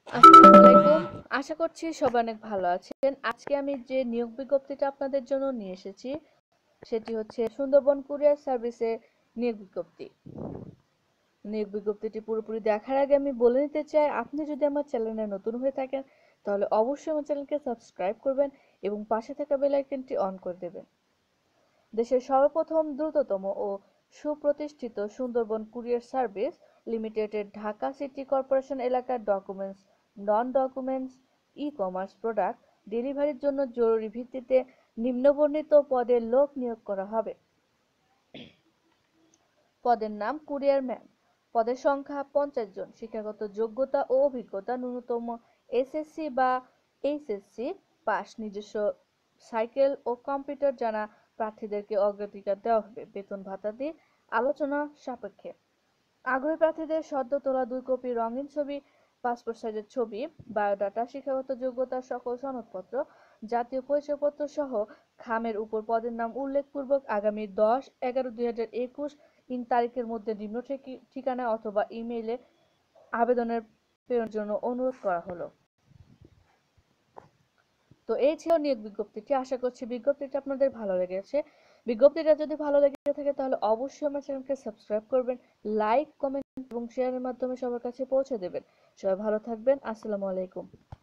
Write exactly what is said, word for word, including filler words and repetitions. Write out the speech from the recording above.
আসসালামু আলাইকুম। আশা করছি সবাই অনেক ভালো আছেন। আজকে আমি যে নিয়োগ বিজ্ঞপ্তিটা আপনাদের জন্য নিয়ে এসেছি সেটি হচ্ছে সুন্দরবন কুরিয়ার সার্ভিসে নিয়োগ বিজ্ঞপ্তি। নিয়োগ বিজ্ঞপ্তিটি পুরোপুরি দেখার আগে আমি বলে নিতে চাই, আপনি যদি আমার চ্যানেলে নতুন হয়ে থাকেন তাহলে অবশ্যই আমার চ্যানেলকে সাবস্ক্রাইব করবেন এবং পাশে থাকা বেল আইকনটি অন করে দেবেন। দেশের সর্বপ্রথম দ্রুততম ও সুপ্রতিষ্ঠিত সুন্দরবন কুরিয়ার সার্ভিস লিমিটেডের ঢাকা সিটি কর্পোরেশন এলাকার documents, non documents, ecommerce product ডেলিভারির জন্য জরুরি ভিত্তিতে নিম্নবর্ণিত পদে লোক নিয়োগ করা হবে। পদের নাম কুরিয়ার ম্যান। পদের সংখ্যা পঞ্চাশ জন। শিক্ষাগত যোগ্যতা ও অভিজ্ঞতা ন্যূনতম এসএসসি বা এইচএসসি পাস। নিজস্ব সাইকেল ও কম্পিউটার জানা প্রার্থীদেরকে অগ্রাধিকার দেওয়া হবে। বেতন ভাতা দিয়ে আলোচনা সাপেক্ষে। আগ্রহী প্রার্থীদের সদ্য তোলা দুই কপি রঙিন ছবি, পাসপোর্ট সাইজের ছবি, বায়োডাটা, শিক্ষাগত যোগ্যতা সকল সনদপত্র, জাতীয় পরিচয়পত্র সহ খামের উপর পদের নাম উল্লেখপূর্বক আগামী দশ এগারো দুই হাজার একুশ ইং তারিখের মধ্যে নিম্ন ঠিকানায় অথবা ইমেইলে আবেদনের প্রেরণের জন্য অনুরোধ করা হলো। তো এই ছিল নিয়োগ বিজ্ঞপ্তিটি। আশা করছি বিজ্ঞপ্তিটা আপনাদের ভালো লেগেছে। বিজ্ঞপ্তিটা যদি ভালো লেগে থাকে তাহলে অবশ্যই আমার চ্যানেলকে সাবস্ক্রাইব করবেন, লাইক, কমেন্ট এবং শেয়ারের মাধ্যমে সবার কাছে পৌঁছে দেবেন। সবাই ভালো থাকবেন। আসসালামু আলাইকুম।